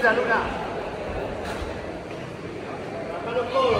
Luna, Luna. Baja los codos.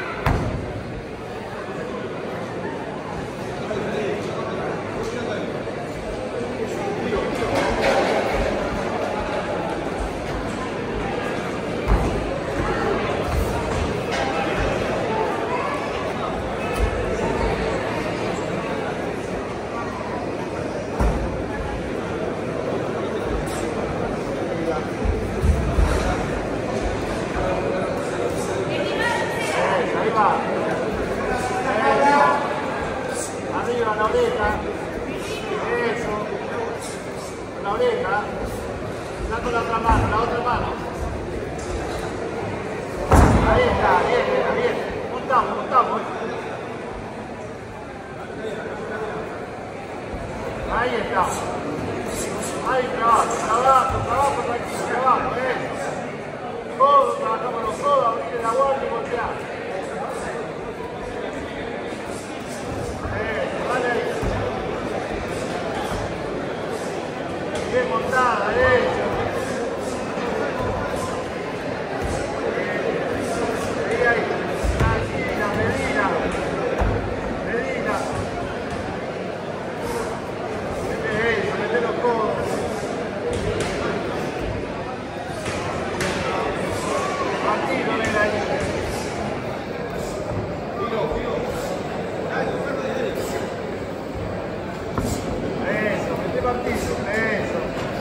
Arriba la oreja, eso, la oreja, da con la otra mano, la otra mano. Ahí está, bien, bien, montamos, montamos. Ahí está, ahí trabajo, tranquilo, trabajo, eso. Codos, trabajamos los codos, abrir la guardia y voltear. Bien montada, derecho. Ahí, tranquila, medina. Medina. Mete eso, mete los codos. Tranquilo, mira ahí. Eso, mete partido, eso.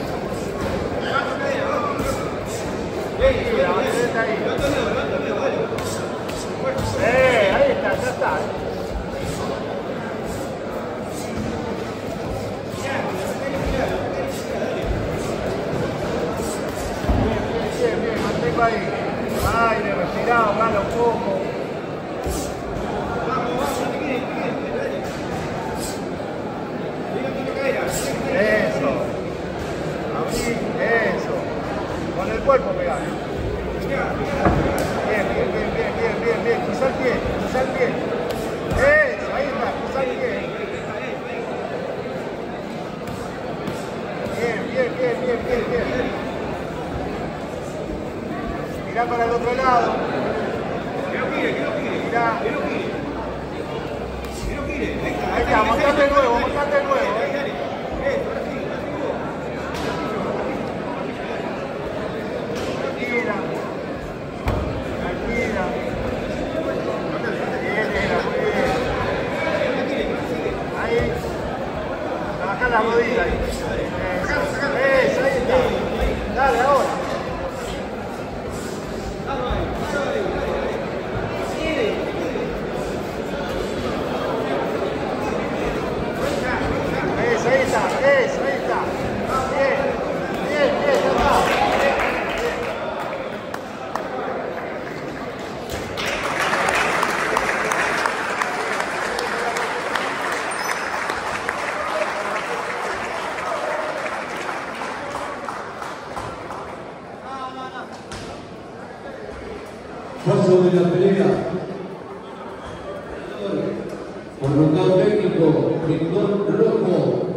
Ahí está, ya está. Bien, mantengo ahí. Aire, respirado, gana un poco. Eso. Abrir, eso. Con el cuerpo pegar. Bien, cruzar el pie. Eso, ahí está, cruzar el pie. Bien. Mirá para el otro lado. Que no gire. Mirá. Ahí está, montate de nuevo. Tranquila. Ahí. Trabajar la rodilla ahí. Eso, ahí está. Dale, ahora. Eso, ahí está. Bien, ya está. Paso de la pelea. Por nocaut técnico, rincón rojo.